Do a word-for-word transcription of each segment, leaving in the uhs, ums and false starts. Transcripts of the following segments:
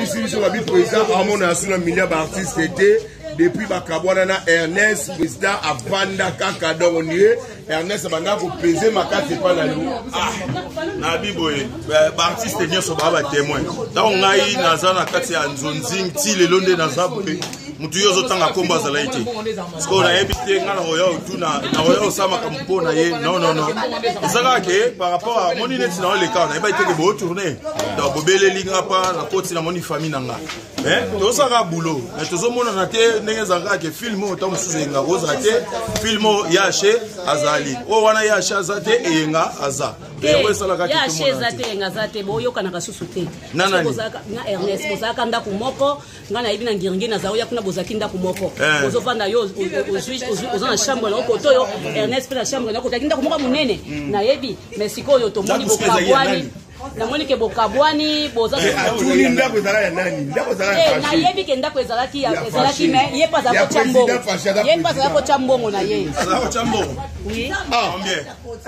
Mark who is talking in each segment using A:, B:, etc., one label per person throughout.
A: ici sur la vie président Armand a sur un milliard d'artistes était depuis Bakabwana Ernest président à Vanda Kakadonier Ernest Banda pour peser ma carte pas la loi
B: ah na biboye artiste bien so ba témoin donc ngai nazana kati ya nzonzing ti le londe na zabwe mutu yozo tanga komba za laiti sko na ebite ngala royo tuna na royo sama kampo na ye non non non ezaka ke par rapport à moni net na le cas na eba ite ke bo tourner donc bobele linga pa na koti na moni famille nanga mais to saka boulot mais tozo mona na te ndenge zaka ke film o tam suzenga oza te film o yache azali o wana yache azate eyenga aza
C: ya chez zate ngazate boyo kana kasusu te
B: nana
C: bozaka nga Ernest bozaka ndako moko nga na ibina ngiringi na zaoya kuna bozaki ndako moko bozovanda yo ozana chambre na koto yo Ernest pe na chambre na koto ndako moko munene na yebi mais sikoyo to moni bokabwani na moni ke bokabwani bozaka
A: tuni ndako ezala ya nani ndako ezala ya
C: na yebi ke ndako ezalaki ezalaki mais ye pas za ko chambo ye pas za ko chambo na ye
B: za ko chambo
C: oui
B: ah bien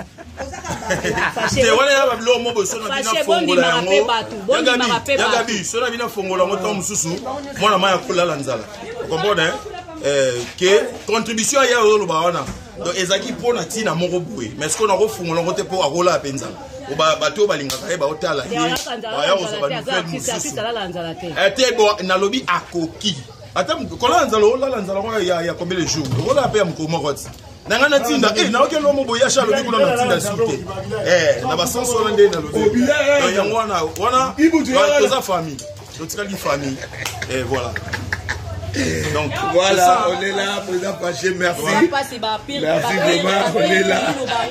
B: te wala ya bablo mo bo sona bina fongola yango yaga bi sona bina fongola ngo tom susu mona maya kulala nzala comprendre eh que contribution ya yo lo ba wana donc ezaki pona tina moko boye mais ce qu'on a refongola ngo te po akola penza oba bato balingaka e ba otala ye ya ozo ba nous te bo na lobi akoki ata kola nzala olala nzala ya ya combien de jours ola pe am ko moko nanga na tinda eh na okelo mo boya sha lobi kuna na tinda suke eh na ba senso ndé na lobi yango wana wana toza famille totika li famille et voilà donc
A: voilà on est là président Paché merci merci vraiment on est là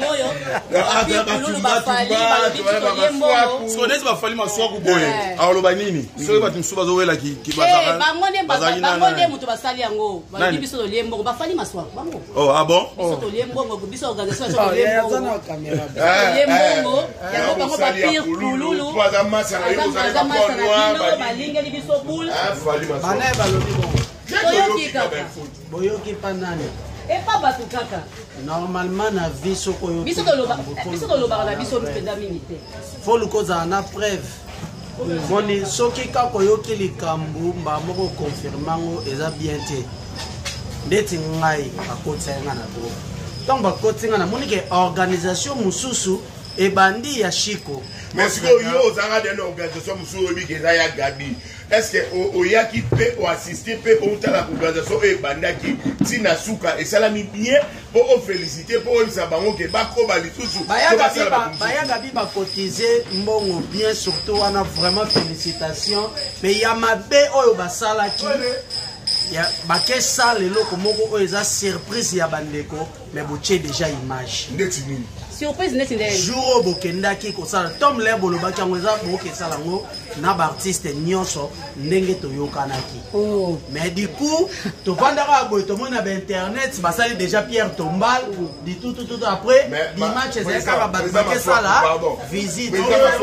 B: so nesi ba fali maswa ku boye aloba nini so ba timsuba zo wela ki ki bazaka
C: bangonde bangonde mutu basali yango ba biso to liembo ba fali maswa bango
B: oh ah bon
C: biso to liembo ngo biso organisation to liembo liembo yango bango ba pire kululu
A: trois massa na yo za ba
C: ba linga li biso bul
A: ah fali maswa
D: bana ba lobi bon
C: boyoki kaka
D: boyoki panani
C: et pas batu kaka
D: normalement na vie soko yo
C: biso to loba biso to loba na biso mpenda minute
D: faut le cause na preuve moni soki kako yo ki likambu mba moko confirmango eza bien te ndeti ngai akotsenga na bo donc bakotsenga na moni ke organisation mususu e bandi ya Chiko
A: mais si yo ozanga de organisation mususu obi ke ya Gabi est-ce que o yaki pe o assister pe o tala organisation e bandaki tina suka et salami bien pour o féliciter pour o sabango ke bako ba lisusu
D: baya Gabi ba cotiser mbongo bien surtout wana vraiment félicitations mais ya mabe oyo basala ki ya bake sale loko moko oyo eza surprise ya bandeko mais boche déjà image
A: ndeti nini
C: surprise neti ndenge
D: jour bokendaki kosala tom le bolobaki yango eza bokesala yango na baartiste nyonso ndenge toyokanaki
C: oh
D: mais du coup tovandaka boye tomoni na bainternet basali déjà Pierre Tombal di tout tout tout après dimanche ezali kaka bato bakesala visite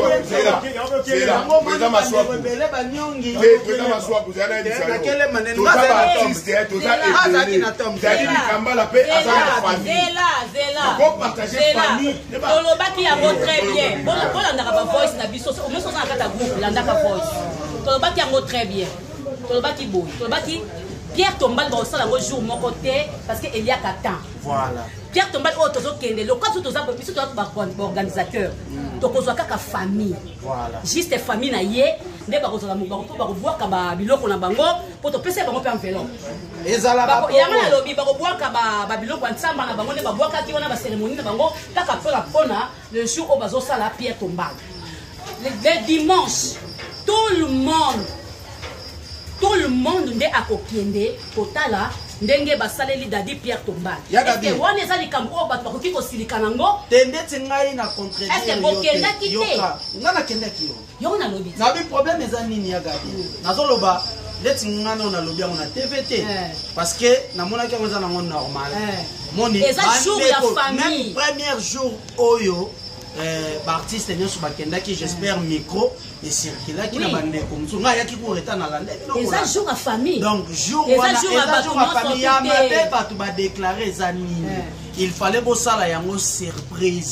D: ebele banyongi nakele manene azalaki na tom
C: tolobaki yango très bien bolandaka ba voice na biso omeso na kata groupe landaka voice tolobaki yango très bien tolobaki boy tolobaki Pierre Tombal ba osala yango jour moko te parce que il y a temps
D: voilà
C: Pierre Tombal o tozo kende le quoi toza biso toza ba organisateur tokozwa kaka famille
D: voilà
C: juste famille na ye nde ba kozala moko ba koboaka ba biloko na bango po to pesa bango pe enveloppe
D: ezala ba
C: yango na lobi ba koboaka ba ba biloko ntsamba na bango nde ba boaka ki wana ba cérémonie na bango kaka pona pona le jour au bazo sala Pierre Tombal le dimanche tout le monde tout le monde nde akokende kotala ndenge basaleli dadi Pierre Tombal est-ce que wana eza likambo oyo bato bakoki kosilika nango
D: tendeti ngai na contredire
C: est-ce que bokendaki te
D: nga nakendaki yo
C: yo nalobi
D: na bi problème eza nini ya Gabi nazoloba ndeti nga na nalobi yango na T V T parce que namonaki yango eza nango normal moni
C: eza jour ya famille
D: même premier jour oyo baartiste nyonso bakendaki j'espère micro esirkulaki na bandeko mosusu ngai ayaki koreta na lande
C: eza jour ya famille
D: donc jour wana eza jour ya famille ya mabe bato badéclare eza nini il fallait bosala yango surprise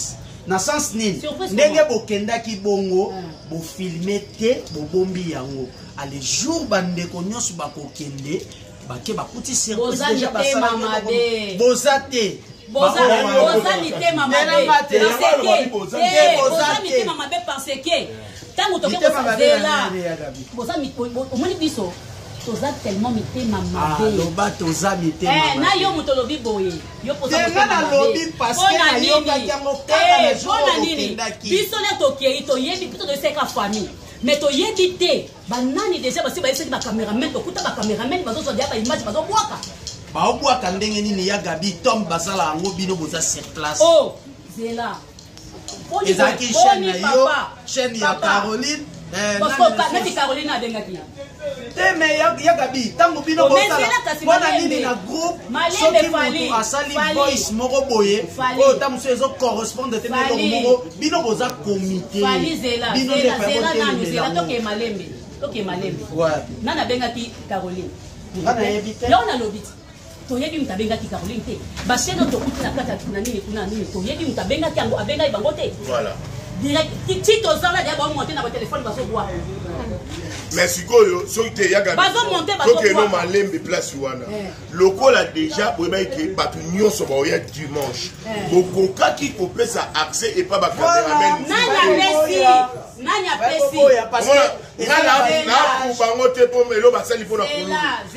D: na sens nini ndenge bokendaki bongo bofilme te bobombi yango ale jour bandeko nyonso bakokende bake bakuti surprise déjà basala boza te
C: boza mitema mabe boza mitema mabe parce que tango toke kosazela boza omoni biso toza tellement mitema mabe
D: loba toza mitema mabe
C: na yo moto lobi boye yo poza
D: tenga na lobi parce que na yo kakiango kaka na jour
C: okendaki biso ne tokei toyebi pito toseka famille mais toyebi te banani déjà basi bayesaki bacameraman tokuta bacameraman bazozwa dia baimage bazobwaka
D: baobwaka ndenge nini ya Gabi Tom basala yango bino boza sur place
C: oh zela
D: ezaki chaîne na yo chaîne ya Caroline
C: parce que neti Caroline abengaki
D: te mais ya Gabi tango bino bosala mpona nini na groupe soki motu asali voice moko boye oyo ta mosu ezo correspondre te na eloko moko bino boza comité
C: bino nde malembe toke malembe nana abengaki Caroline yo nalobi te toyebi mutu abengaki Caroline te bashene tokuti na kati na nini kuna nini toyebi mutu abengaki yango abengaki bango te direct ti tozala dia bamonte na batelefone bazobwaka
A: mais sikoyo soki te ya Gabi soki eno malembe place wana lokola déjà boyebaki bato nyonso baoya dimanche bokokaki kopesa accès epa bacameraman
C: nani apesi
A: bango te mpo elo basali mpona kululu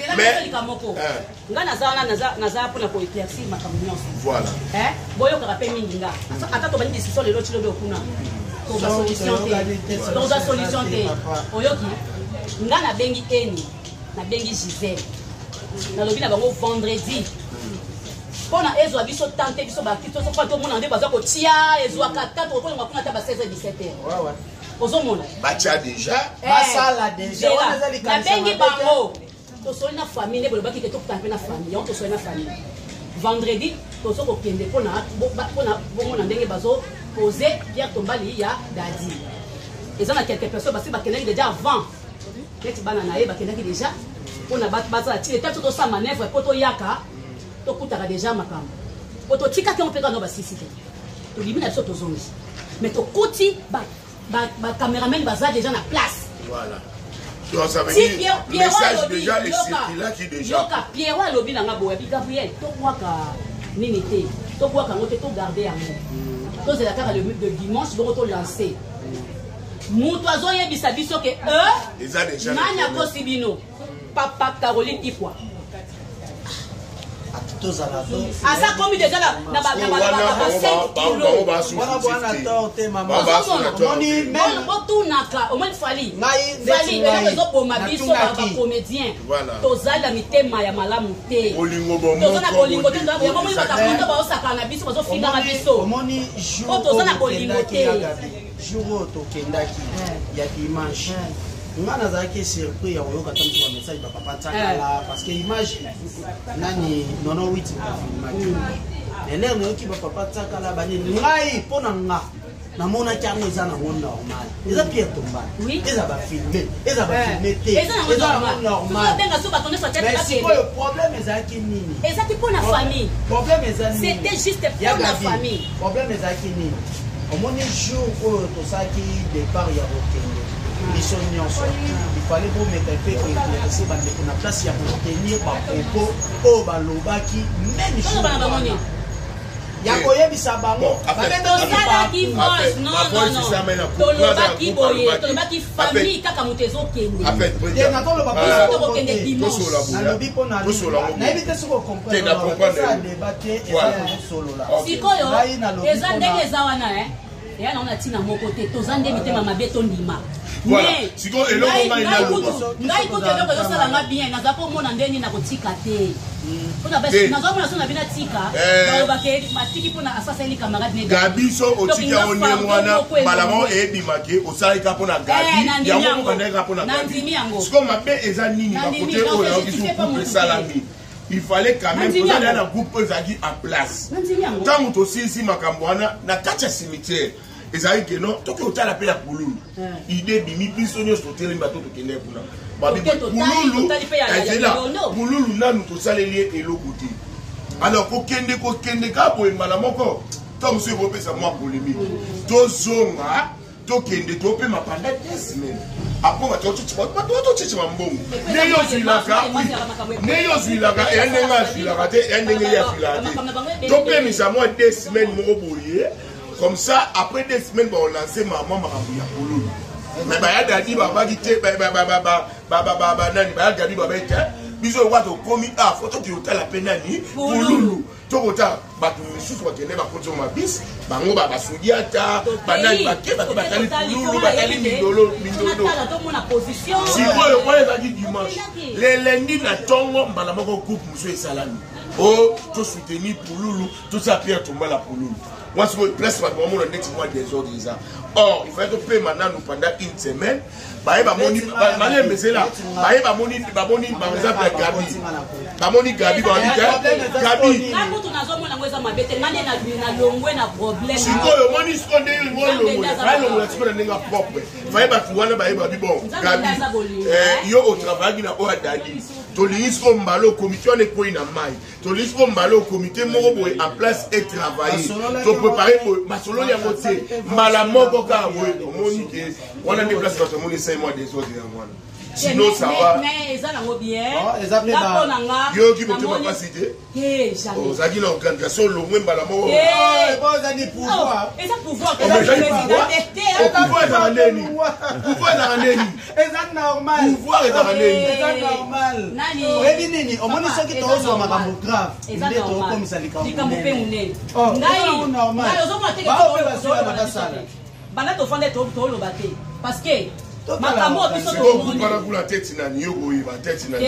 C: nga naza mpona koéclaircir makambo nyonso
A: voilà
C: boyokaka mpe mingi nga ata tobani discussion lelo tilobi okuna toza solution te toza solution te oyoki nga nabengi eni nabengi Gisèle nalobi na bango vendredi mpona ezwa biso tante biso bakito sofa tomona nde baza kotia ezwaka tante okolonga kuna ata ba seize heures dix-sept heures ozomona
A: batia déjà
D: basala déjà
C: nabengi bango tosoli na famille nde bolobaki ke tokutana mpe na famille yango tosoli na famille vendredi tozo kokende mpona bomona ndenge bazo pose Pierre Tombali ya Dadi eza na quelques personnes basi bakendaki déjà avant neti bana na ye bakendaki déjà mpona bazala ti leta to tosala manœuvre mpo toyaka tokutaka déjà makambo po totikaki yango mpe kaka no basisi te tolimi na biso tozongi mais tokuti bacameraman baza déjà na place
A: voilà. Donc ça veut dire le message déjà est circulé qui déjà.
C: Yoka Pierrot alobi nanga boya bi Gabriel to kwaka nini te to kwaka ngote to garder yango. To c'est la carte le de dimanche bo to lancer. Mutu azoyebisa biso ke euh
A: eza déjà
C: nanya kosibino papa Caroline Ikwa. Asa komi déjà na na ba na ba cinq kilos.
D: Wana bwana torte mama.
C: Moni même otunaka, omoni fali. Fali eza ko boma biso ba comédien. Tozala mitema ya malamu te.
A: Bolingo bomo.
C: Tozana bolingo te ndo ya momi batakundo ba osaka na biso bazo finga na biso.
D: Omoni jour.
C: O tozana bolingo te.
D: Jour to kendaki ya dimanche. Nga nazalaki surpris ya koyoka ta mosu bamessage bapapa ntakala parce que image nani nono huit bafilmaki elere nayoki bapapa ntakala banini ngai mpo na nga namonaki yango eza nango normal eza Pierre Tombali eza bafilme eza bafilme te eza nango normal mais sikoyo problème ezalaki nini
C: ezalaki mpo na famille
D: problème eza nini
C: c'était juste pour la famille
D: problème ezalaki nini omoni jour oyo tosalaki départ ya kokende biso nyonso il fallait bomeka mpe koéclaircir bandeko na place ya kotenir bapropos oyo balobaki même jour ya koyebisa bango
C: tosalaki voice non non non tolobaki boye tolobaki famille kaka moto ezokende
D: te natoloba
C: tokokende dimanche
D: nalobi mpo nayebi te soki okomprendre débat te eza kosolola
C: sikoyo eza ndenge eza wana eya nango na ntina moko te toza nde mitema mabe tondima ngai kutu eloko ezosalanga bien naza komona ndeni na kotika te nazomona so na bino atika balobake matiki mpona asaseli camarade ne
A: Gabi so otiki yango ndenge wana malamo eyebimake osalaka mpona Gabi yango mokandaka mpona Gabi siko mabe eza nini bakote oyo nayoki so couple esalami il fallait quand même que dans un groupe ezalaki en place ntango tosilisi makambo wana na kati ya cimetière ezali ke non toki otala mpe ya kululu ide bimi biso nyonso totelemi bato tokende kuna kululu ezela kululu nanu tosaleli eloko te alors kokende kokende ka boye mbala moko tant monsieur vous ça moi polémique to zonga to kende to pe ma pendant deux semaines après on va tout tu vas tout tu vas mbongo ne yo zilaka ne yo zilaka et nenga zilaka te et nenga ya zilaka to pe mi ça moi deux semaines mo boye comme ça après deux semaines on lancer maman makambo ya polulu mais ba ya dadi baba ki te ba ba ba ba ba ba ba nani ba ya dadi baba te biso wato komi a photo ki hôtel la penani polulu to kota ba tu misusu ba kende ba kozo ma bis bango ba basudiata banani ba ke ba ba tali polulu ba tali mindolo mindolo si boyo kwa eza di dimanche le lundi na tongo mbala moko coupe muso esalami oh to soutenir polulu to ça Pierre Tombala polulu moi c'est place pas vraiment le next mois des ordres ça or il faut être payé maintenant pendant une semaine ba ba moni ba mani mesela ba ba moni ba moni par exemple Gabi ba moni Gabi ba dit Gabi
C: na mutu nazomona ngweza mabete ngane na na longwe na problème
A: sikoyo moni skonde ngolo ba longwe sikoyo ninga propre fa ba tuwana ba ba bon Gabi eh yo au travail na o adadi to lisko mbalo comité on est quoi na mai to lisko mbalo comité moko boy en place et travailler to préparer pour masolo ya moté mbala moko ka boy moni ke wana ni place dans moni cinq mois des autres ya wana sinon ça va
C: mais ça na bien
D: ça
A: yo qui peut pas citer
C: eh jamais
A: oh ça dit l'organisation le moins mbala moko
C: eh
D: bon ça dit pouvoir
C: et ça pouvoir que
A: le
C: président
A: pouvoir dans neni pouvoir dans neni
D: et ça normal
A: pouvoir dans neni
D: c'est normal
C: nani
D: oyebi nini omoni soki tozwa makambo grave nde tokomisa likambo
C: mpe munene
D: ngai
C: ngai ozomona teke banda tofanda toloba te parce que makambo biso
A: tokupana kula tete nani yo koyeba tete nani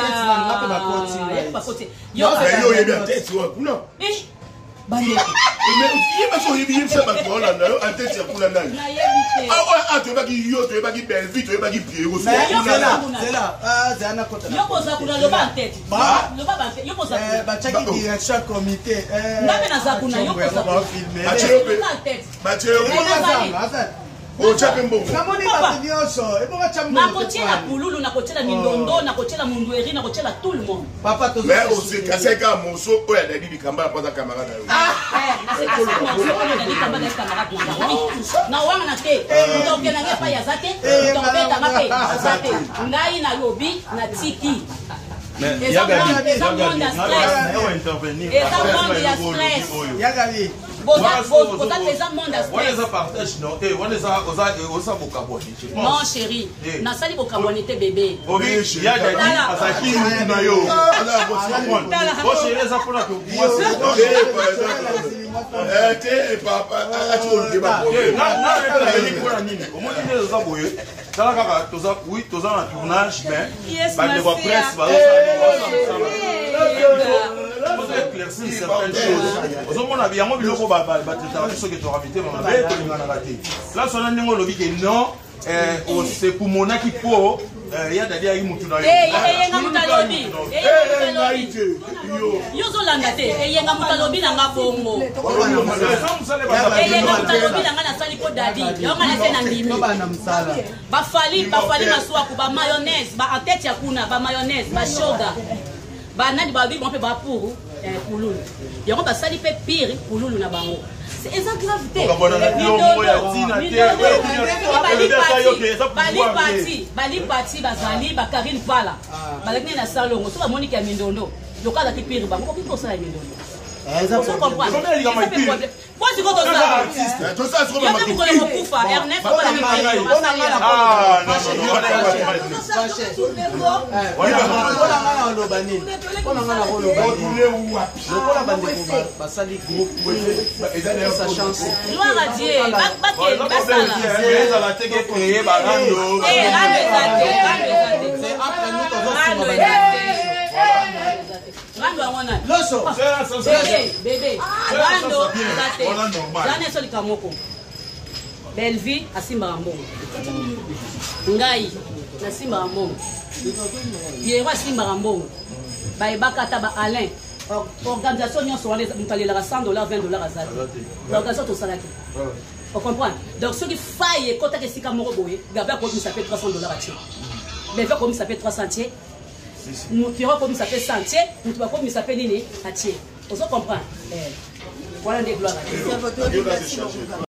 A: yo oyebi atete wa kuna
C: bandeko
A: yeba so yebi yebisa bato baolanda yo atete ya kuna nani a toyebaki yo toyebaki belvi toyebaki piero
C: yo koza kuna loba ntete loba bantete yo koza kuna
D: batiaki direction ya comité
C: ngabe naza kuna yo koza kuna
A: batie yo ochape mbongo
D: namoni bato nyonso ebonga cha mbongo
C: nakotiela pululu nakotiela mindondo nakotiela mundueri nakotiela tout le monde
D: papa to
A: mais aussi kaseka moso oya dadi bikamba kwa camarade yo
C: na wana te ndoke na ngepa ya zate tobeta mape zate ngai na lobi na tiki mais ya gabi ya gabi na intervenir et ça monde ya stress
D: ya gabi
C: non chérie nasali bokabwani te bébé
B: tala kaka toza oui toza na tournage mais ba de presse ba ça éclaircir certaines choses ozomona biango biloko ba ba traiter biso ke to rabité ba be to lingana raté là sona ndingo lobi ke non eh o se kumonaki po ya dadi ayi mutu na yo
C: eh yenga mutalobi eh yenga yo zo langa te eh yenga mutalobi na nga bongo eh yenga mutalobi na nga na sali ko dadi yo ngana te na ndimi ba fali ba fali maswa ku ba mayonnaise ba atete ya kuna ba mayonnaise ba shoga ba nani ba bi bon pe ba pour eh pululu yango ba sali pe pire pululu na bango c'est exact gravité bali parti bali parti bazali ba Karine Pala balakine na salongo so ba Monique ya mindondo lokala ki pire bango ko ko sa ya mindondo vous comprenez moi je compte ça
A: tout ça c'est comme
C: ma qui kufa Ernest ko la mayo
B: ah non
C: Loso bébé bébé Rando zate zane soli kamoko Belvi asimba mbongo ngai na simba mbongo Yero asimba mbongo ba ebakata ba Alain organisation nyonso wana mutalelaka cent dollars vingt dollars azali organisation tosalaki on comprend donc ce qui faille kota ke sika moko boye gaba ko ça fait trois cents dollars atie mais fait comme ça fait trois cents atie nous qui comme ça fait cent atie nous va comme ça fait nini atie on se comprend eh Voilà des gloires à Dieu.